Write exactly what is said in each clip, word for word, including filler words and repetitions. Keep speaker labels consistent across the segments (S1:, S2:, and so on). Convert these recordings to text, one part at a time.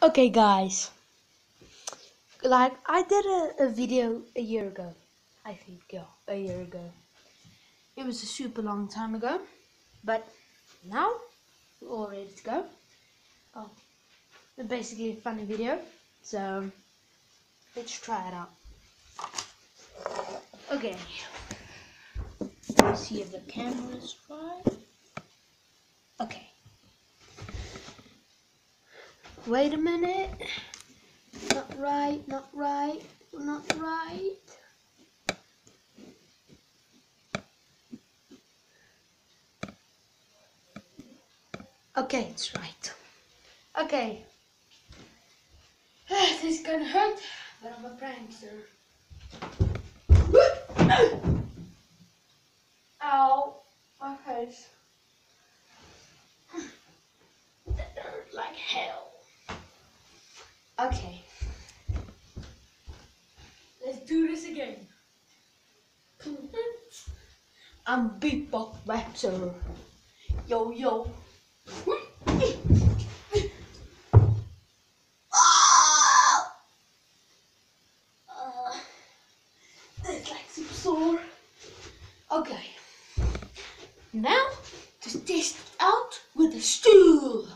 S1: Okay guys, like I did a, a video a year ago, I think, yeah, a year ago. It was a super long time ago, but now we're all ready to go. Oh, it's basically a funny video, so let's try it out. Okay, let's see if the camera's right. Okay, wait a minute. Not right, not right, not right. Okay, it's right. Okay. This is gonna hurt, but I'm a prankster. Ow, my face. That hurt like hell. Okay. Let's do this again. I'm beatbox rapper. Yo yo. Uh, it's like super sore. Okay. Now to test out with a stool.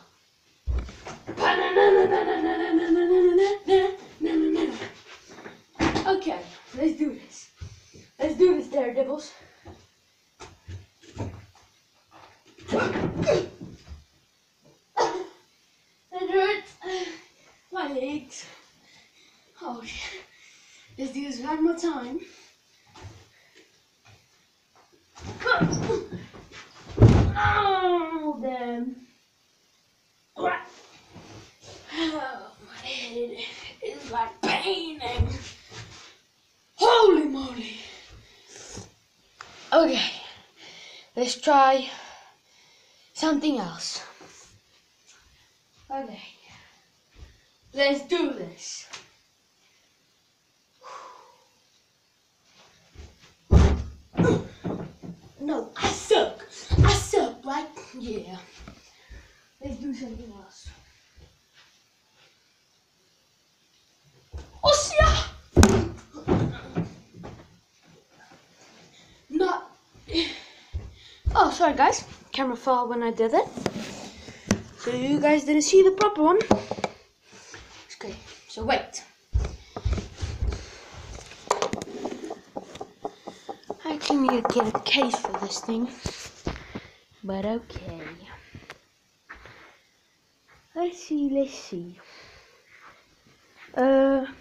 S1: Okay, let's do this. Let's do this, daredevils. That hurts. My legs. Oh shit. Let's do this one more time. Oh damn. Oh, my head is like paining. Holy moly. Okay, let's try something else. Okay, let's do this. No, I suck. I suck, right? Yeah. Let's do something else. Oh, yeah. Not. Oh, sorry, guys. Camera fell when I did it. So you guys didn't see the proper one. Okay, so wait. I actually need to get a case for this thing. But okay. Let's see, let's see. Uh...